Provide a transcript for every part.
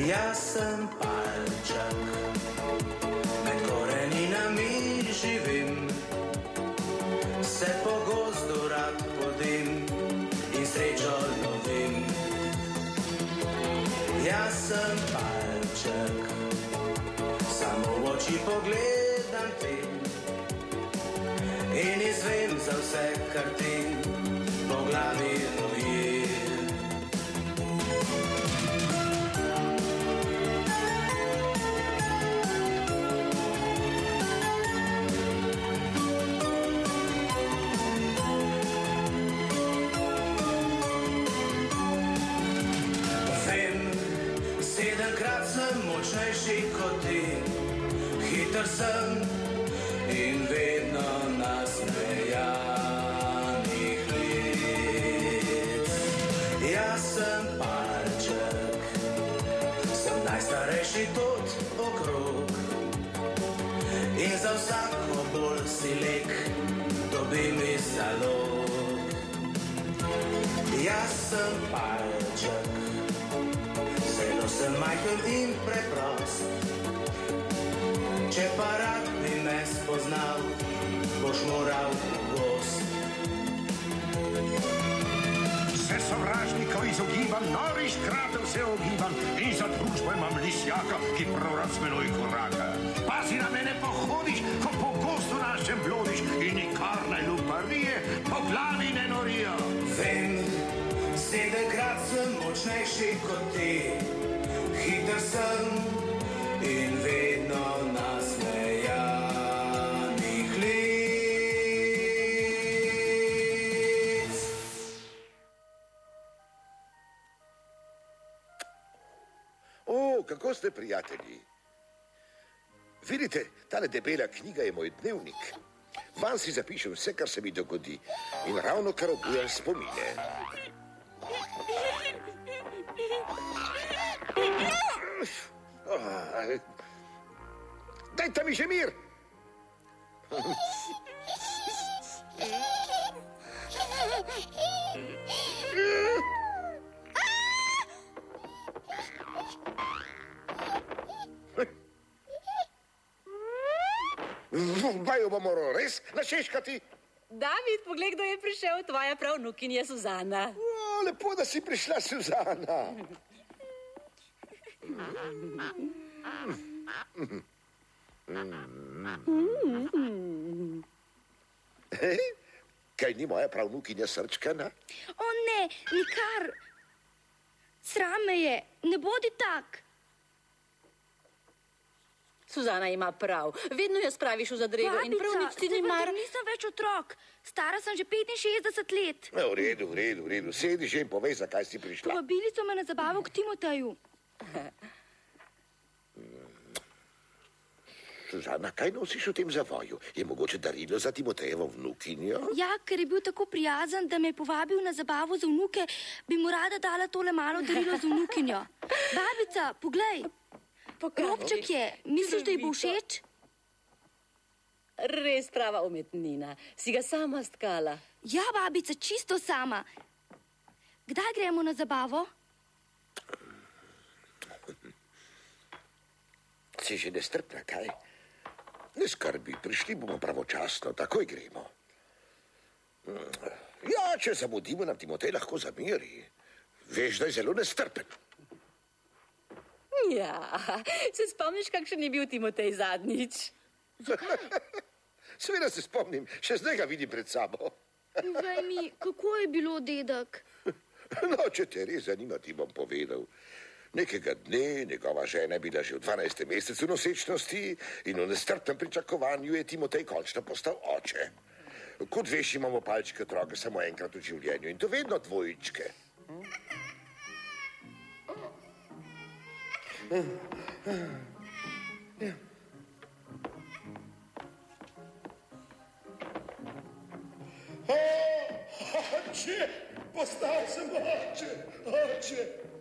Jaz sem palček, med koreninami živim, se po gozdu rad podim in srečo lovim. Jaz sem palček, samo v oči pogledam ti in izvem za vse, kar ti po glavi roji. Sedemkrat sem močnejši kot ti, hiter sem in vedno nasmejanih lic. Jaz sem palček, sem najstarejši tot okrog in za vsako bolj si lek dobim iz zalog. Jaz sem palček, zelo sem majhen in preprost, če pa rad bi me spoznal, boš moral v gost. Se sovražnikov izogibam, norih kratov se ogibam in za družbo imam lisjaka, ki prorad s menoj koraka. Pazi na mene pohodiš, ko po gostu našem blodiš in nikar ne luparije po glavi ne norijo. Vem, sedemkrat sem močnejši kot ti, hiter sem in vedno nasmejanih lic. O, kako ste prijatelji? Vidite, tale debela knjiga je moj dnevnik. Van si zapišem vse, kar se mi dogodi in ravno kar obujam spomine. Dajte mi že mir! Vaju bomo res našeškati? David, poglej, kdo je prišel, tvoja pravnukinja Suzana. O, lepo, da si prišla, Suzana. Kaj ni moja pravnukinja srčkana? O ne, nikar. Sram me je, ne bodi tak. Suzana ima prav, vedno jo spraviš v zadrego in prav nič ti ni mar... Babica, nisem več otrok, stara sem že 65 let. V redu, sedi že in povej, zakaj si prišla. Povabili so me na zabavo k Timoteju. Suzana, kaj nosiš v tem zavoju? Je mogoče darilo za Timotejevo vnukinjo? Ja, ker je bil tako prijazen, da me je povabil na zabavo za vnuke, bi mu rada dala tole malo darilo za vnukinjo. Babica, poglej. Robček je, misliš, da ji bo všeč? Res prava umetnina. Si ga sama stkala? Ja, babica, čisto sama. Kdaj gremo na zabavo? Si že nestrpna, kaj? Ne skrbi, prišli bomo pravočasno, takoj gremo. Ja, če zamudimo, nam Timotej lahko zameri. Veš, da je zelo nestrpen. Ja, se spomniš, kakšen je bil Timotej zadnjič? Seveda se spomnim, še zdaj ga vidim pred sabo. Povej mi, kako je bilo, dedek? No, če te res zanima, ti bom povedal. Nekega dne njegova žena je bila že v 12. mesecu nosečnosti in v nestrpnem pričakovanju je Timotej končno postal oče. Kot veš, imamo palčke otroke samo enkrat v življenju in to vedno dvojičke. Oče, postal sem oče.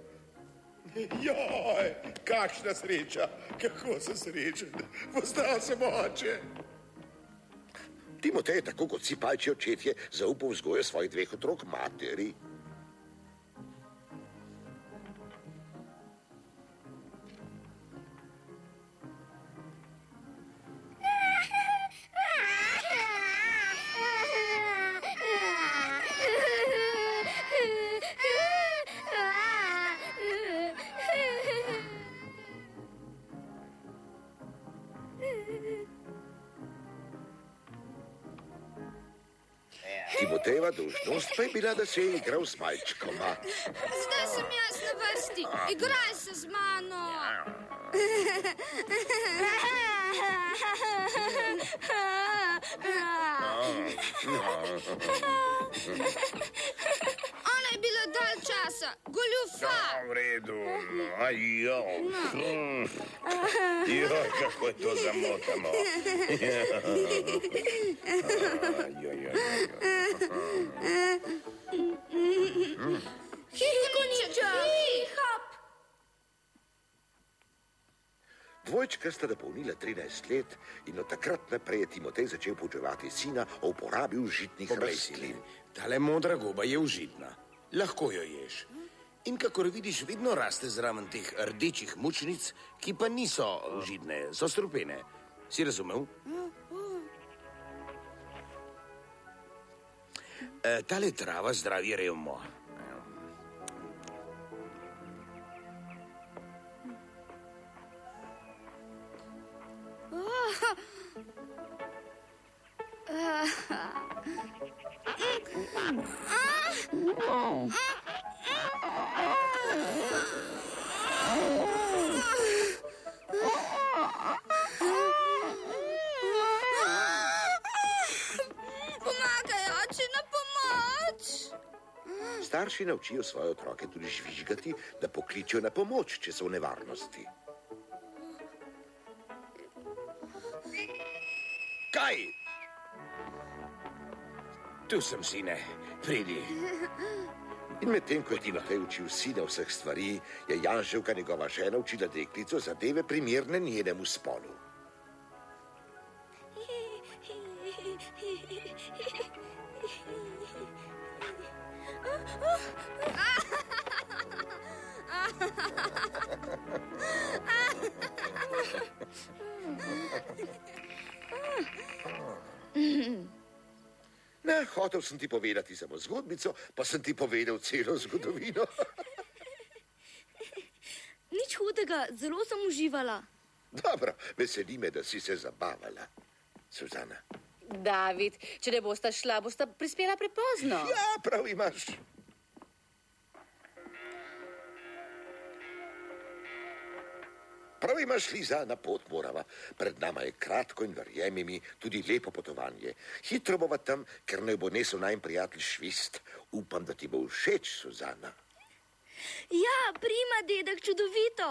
Joj, kakšna sreča, kako sem srečen, postal sem oče. Timotej je tako kot vsi palčji očetje zaupal vzgojo svojih 2 otrok materi. Timotejeva dolžnost pa je bila, da se je igral s malčkoma. Zdaj sem jaz na vrsti. Igraj se z mano. Ona je bila dalj časa. Goljufa. V redu. Joj, kako je to zamotano. Hikoniča. Hop. Dvojčka sta dopolnila 13 let in od takrat naprej je Timotej začel poučevati sina o uporabi užitnih rastlin. Tale modra goba je užitna. Lahko jo ješ. In kakor vidiš, vedno raste zraven teh rdečih mučnic, ki pa niso užitne, so strupene. Si razumel? Tale trava zdravi revmo. Pomagaj, oče, na pomoč. Starši naučijo svoje otroke tudi žvižgati, da pokličejo na pomoč, če so v nevarnosti. Kaj? Tu sem, sine. Pridi. In medtem, ko je Timotej učil sina vseh stvari, je Janževka, njegova žena, učila deklico zadeve primerne njenemu spolu. Ne, hotel sem ti povedati samo zgodbico, pa sem ti povedal celo zgodovino. Nič hudega, zelo sem uživala. Dobro, veseli me, da si se zabavala. Suzana. David, če ne bosta šla, bosta prispela prepozno. Ja, prav imaš. Prav imaš, Liza, na pot morava. Pred nama je kratko in verjemi mi tudi lepo potovanje. Hitro bova tam, ker ne bo nesel najin prijatelj Švist. Upam, da ti bo všeč, Suzana. Ja, prima, dedek, čudovito.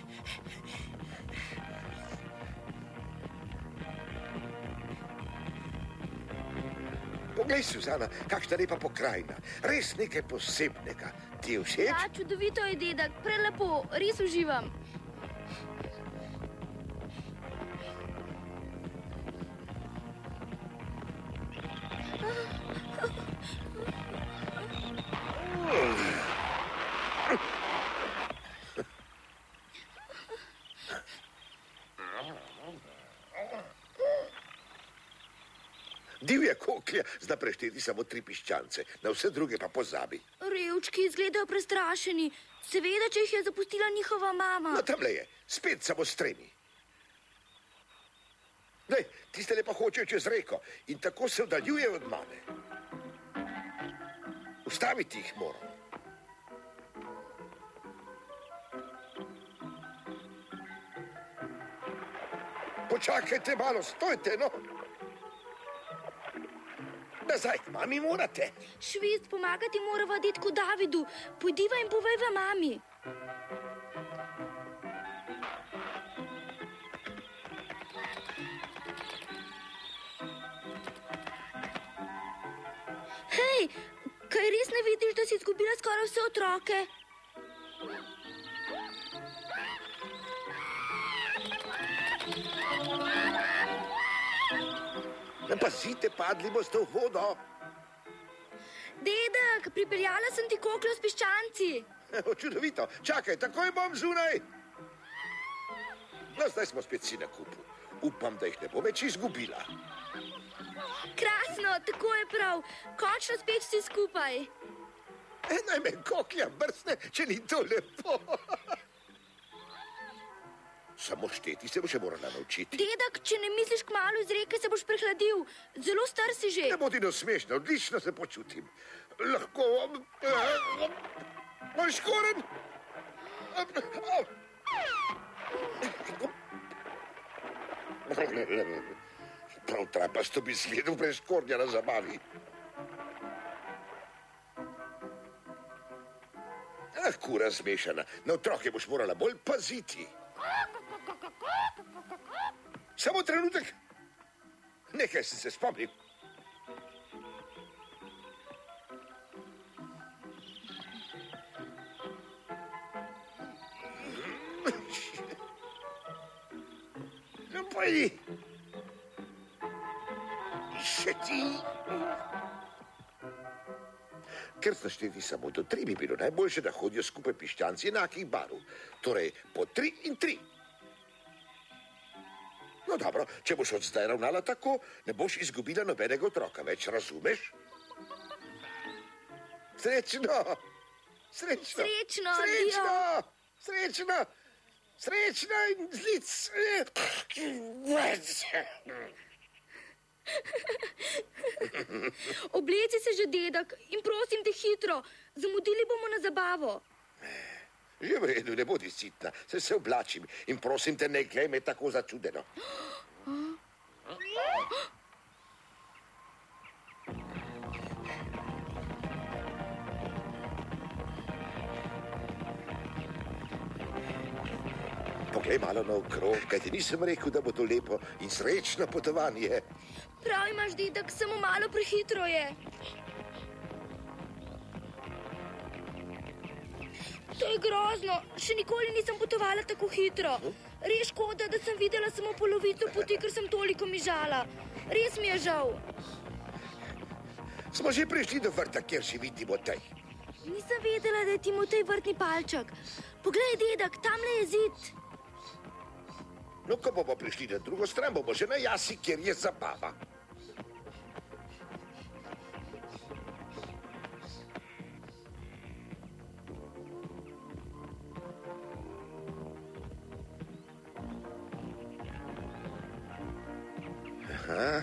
Poglej, Suzana, kakšna lepa pokrajina. Res nekaj posebnega. Ti je všeč? Ja, čudovito je, dedek, prelepo, res uživam. Divja koklja, zna prešteti samo 3 piščance, na vse druge pa pozabi. Revčki izgledajo prestrašeni. Seveda, če jih je zapustila njihova mama. No, tamle je, spet samo stremi. Glej, tiste lepa hočejo čez reko in tako se oddaljuje od mame. Ustaviti jih moram. Počakajte malo, stojte, no. Nazaj, k mami morate. Švist, pomagati morava detku Davidu. Pojdiva in povejva mami. Hej, kaj res ne vidiš, da si izgubila skoraj vse otroke? Pazite, padli boste v vodo. Dedek, pripeljala sem ti kokljo s piščanci. Čudovito, čakaj, takoj bom zunaj. No, zdaj smo spet si na kupu. Upam, da jih ne bo več izgubila. Krasno, tako je prav. Končno spet si skupaj. Naj me koklja brsne, če ni to lepo. Samo šteti se boš morala naučiti. Dedek, če ne misliš kmalu iz reke, se boš prehladil. Zelo star si že. Ne bodi nasmešna, odlično se počutim. Lahko... Moj škoren! Prav trapasto bi sledil brez škornja na zabavi. Kura zmešana, na otroke boš morala bolj paziti. Samo trenutek. Nekaj sem se spomnil. No, pojdi. Še ti. Ker sta šteti samo do 3, bi bilo najboljše, da hodijo skupaj piščanci enakih barv. Torej, po 3 in 3. No dobro, če boš od zdaj ravnala tako, ne boš izgubila nobenega otroka več, razumeš? Srečno! Srečno! Srečno, Srečno! Srečno! Srečno in zlic! Obleci se že, dedek, in prosim te hitro. Zamudili bomo na zabavo. Že v redu, ne bodi sitna, se oblačim in prosim te, ne glej me tako začudeno. Poglej malo naokrog, kajti nisem rekel, da bo to lepo in srečno potovanje. Prav imaš, dedek, samo malo prehitro je. To je grozno. Še nikoli nisem potovala tako hitro. Res škoda, da sem videla samo polovico poti, ker sem toliko mižala. Res mi je žal. Smo že prišli do vrta, kjer živi Timotej. Nisem vedela, da je Timotej vrtni palček. Poglej, dedek, tamle je zid. No, ko bomo prišli na drugo stran, bomo že na jasi, kjer je zabava. Aha.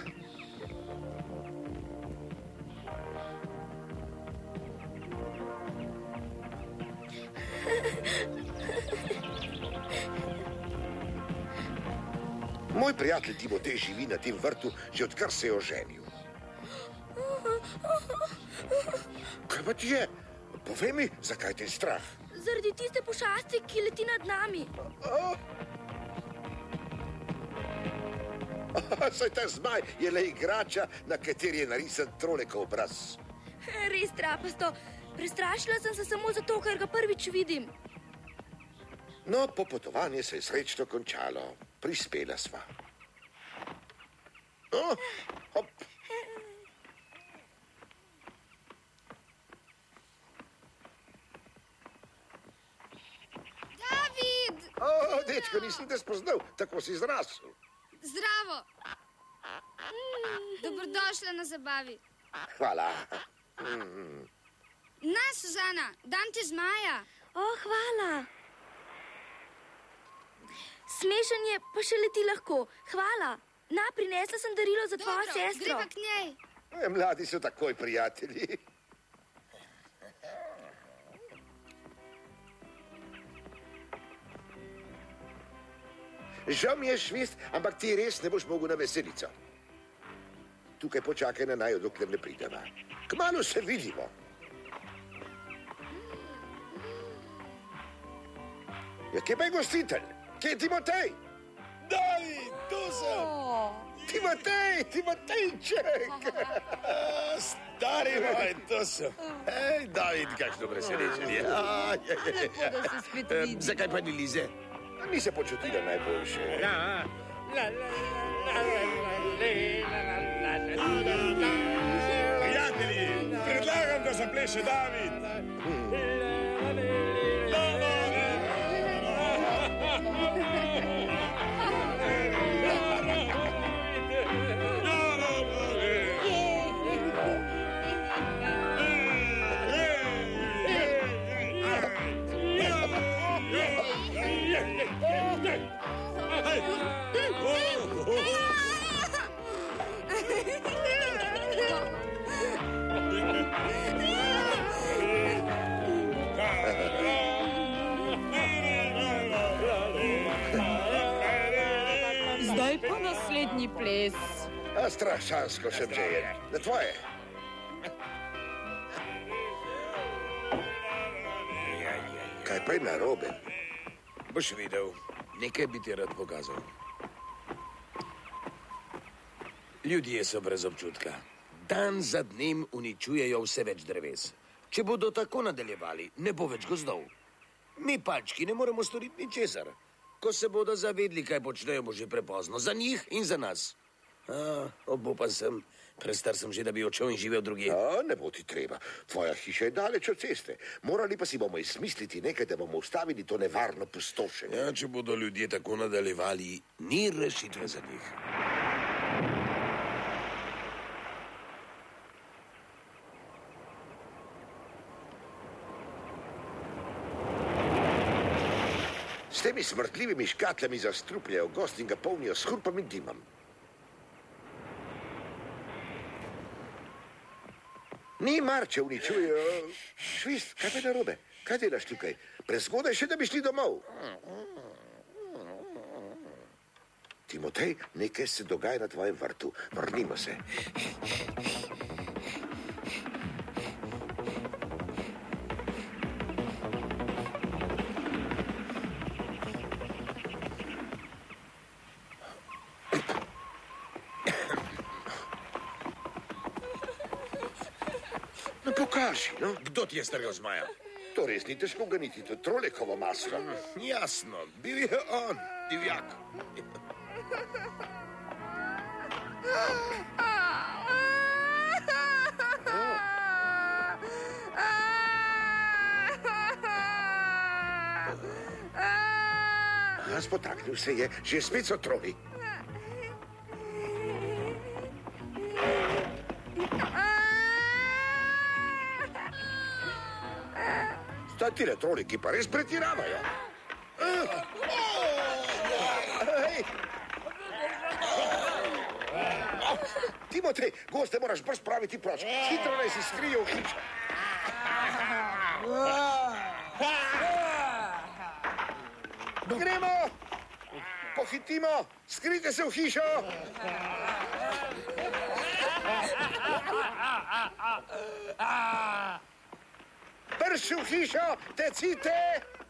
Moj prijatelj Timotej živi na tem vrtu, že odkar se je oženil. Kaj pa ti je? Povej mi, zakaj te je strah? Zaradi tiste pošasti, ki leti nad nami. Saj ta zmaj je le igrača, na kateri je narisan trolekov obraz. Res trapasto. Prestrašila sem se samo zato, ker ga prvič vidim. No, popotovanje se je srečno končalo. Prispela sva. Hop. David! Dečko, nisem te spoznal, tako si zrasel. Zdravo! Dobrodošla na zabavi. Hvala. Na, Suzana, dam ti zmaja. Hvala. Smešen je, pa še leti lahko. Hvala. Na, prinesla sem darilo za tvojo sestro. Greva k njej. Mladi so takoj prijatelji. Žal mi je, Švist, ampak ti res ne boš mogel na veselico. Tukaj počakaj na naju, dokler ne prideva. Kmalu se vidimo. Ja, kje pa je gostitelj? Kje je Timotej? David, tu sem! Timotejček! Stari moj, tu sem. Hej, David, kakšno presenečenje. Lepo, da se spet vidimo. Zakaj pa ni Lize? Ni se počutila najboljše. Prijatelji, predlagam, da zapleše David. zadnji ples. A strašansko sem že je. Na tvoje. Kaj pa je narobe? Boš videl, nekaj bi ti rad pokazal. Ljudje so brez občutka. Dan za dnem uničujejo vse več dreves. Če bodo tako nadaljevali, ne bo več gozdov. Mi palčki ne moremo storiti ničesar. Ko se bodo zavedli, kaj počnejo, bo že prepozno. Za njih in za nas. Obupan sem. Prestar sem že, da bi odšel in živel drugje. Ne bo ti treba. Tvoja hiša je daleč od ceste. Morali pa si bomo izmisliti nekaj, da bomo ustavili to nevarno pustošenje. Ja, če bodo ljudje tako nadaljevali, ni rešitve za njih. S temi smrtljivimi škatlami zastrupljajo gost in ga polnijo s hrupom in dimom. Ni mar, če uničujejo. Švist, kaj pa je narobe? Kaj delaš tukaj? Prezgodaj še, da bi šli domov. Timotej, nekaj se dogaja na tvojem vrtu. Vrnimo se. Pokaži, no? Kdo ti je strgal zmaja? To res ni težko ganiti, to je trolekovo maslo. Jasno, bil je on, divjak. Spotaknil se je, že spet so troli. Sta tile troli, ki pa res pretiravajo. Timotej, goste moraš brz spraviti proč. Hitro naj se skrije v hišo. Gremo! Pohitimo! Skrite se v hišo! Brž v hišo! Tecite!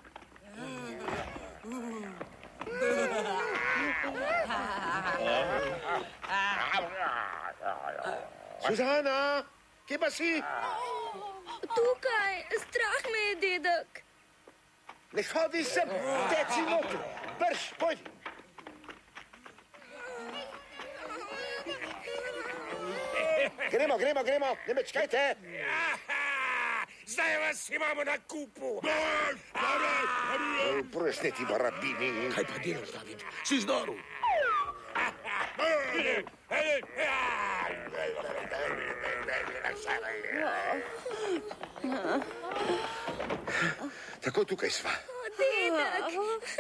Suzana! Kje pa si? Tukaj! Strah me je, dedek! Ne hodi sem! Teci noter! Brž, pojdi! Gremo! Ne me čakajte! Zdaj vas imamo na kupu! Prosneti barabini! Kaj pa delaš, David? Si znoru? Tako tukaj sva. Dedek!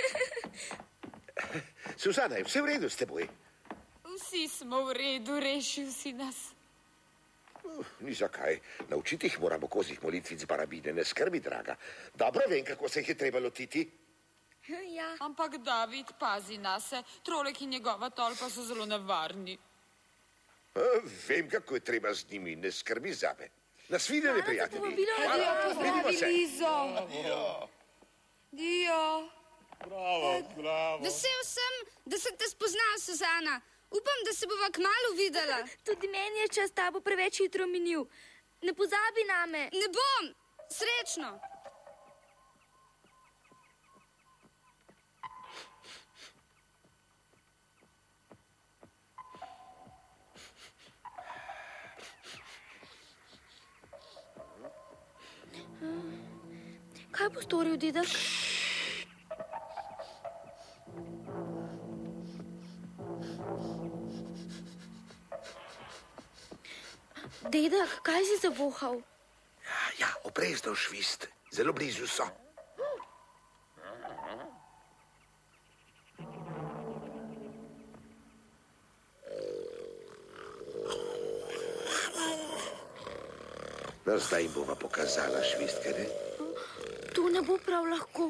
Suzana, je vse v redu s teboj? Vsi smo v redu, rešil si nas. Ni zakaj. Naučiti jih moramo kozih molitvic barabine. Ne skrbi, draga. Dobro vem, kako se jih je treba lotiti. Ja. Ampak David, pazi nase. Trolek in njegova tolpa so zelo nevarni. Vem, kako je treba z njimi. Ne skrbi zame. Nasvidenje, prijatelji. Vidimo se. Dio. Bravo. Vesel sem, da sem te spoznal, Suzana. Upam, da se bova kmalu videla. Tudi meni je čas tabo preveč hitro minil. Ne pozabi name. Ne bom. Srečno. Kaj bo storil, dedek? Dedek, kaj si zavohal? Ja, obrezno švist. Zelo blizu so. No, zdaj jim bova pokazala švistke, ne? To ne bo prav lahko.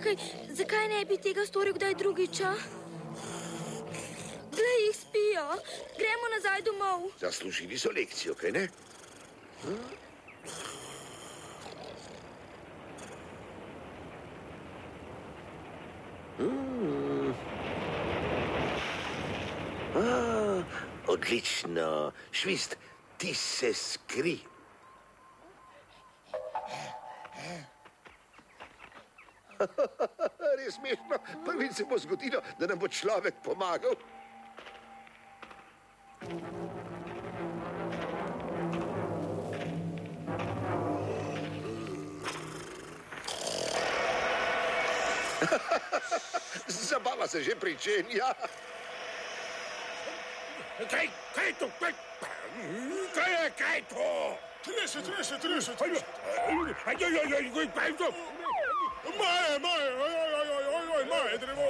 Čakaj, zakaj ne bi tega storil kdaj drugič, a? Glej, jih spijo. Gremo nazaj domov. Zaslužili so lekcijo, kaj ne? Odlično. Švist, ti se skri. Res smešno. Prvič se bo zgodilo, da nam bo človek pomagal. Zabava se že pričenja. Kaj je to? Kaj je to? 30. Kaj je to? Maje, drevo.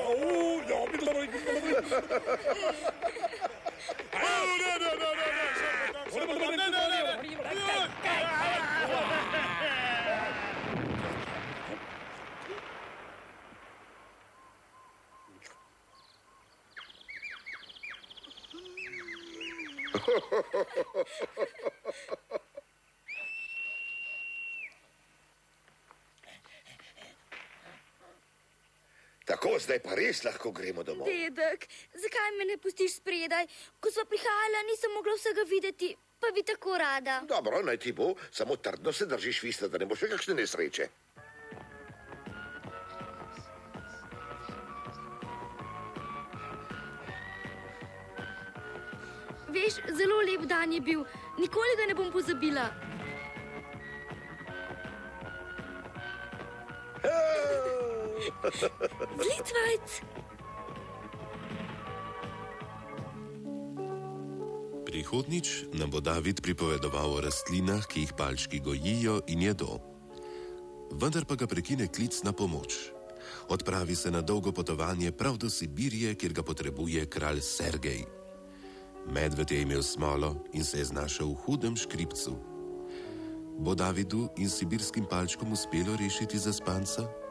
Tako, zdaj pa res lahko gremo domov. Dedek, zakaj me ne pustiš spredaj? Ko sva prihajala, nisem mogla vsega videti, pa bi tako rada. Dobro, naj ti bo, samo trdno se držiš Švista, da ne boš še kakšne nesreče. Veš, zelo lep dan je bil. Nikoli ga ne bom pozabila. Vlicvajc! Prihodnič nam bo David pripovedoval o rastlinah, ki jih palčki gojijo in jedo. Vendar pa ga prekine klic na pomoč. Odpravi se na dolgo potovanje prav do Sibirije, kjer ga potrebuje kralj Sergej. Medved je imel smolo in se je znašel v hudem škripcu. Bo Davidu in sibirskim palčkom uspelo rešiti zaspanca?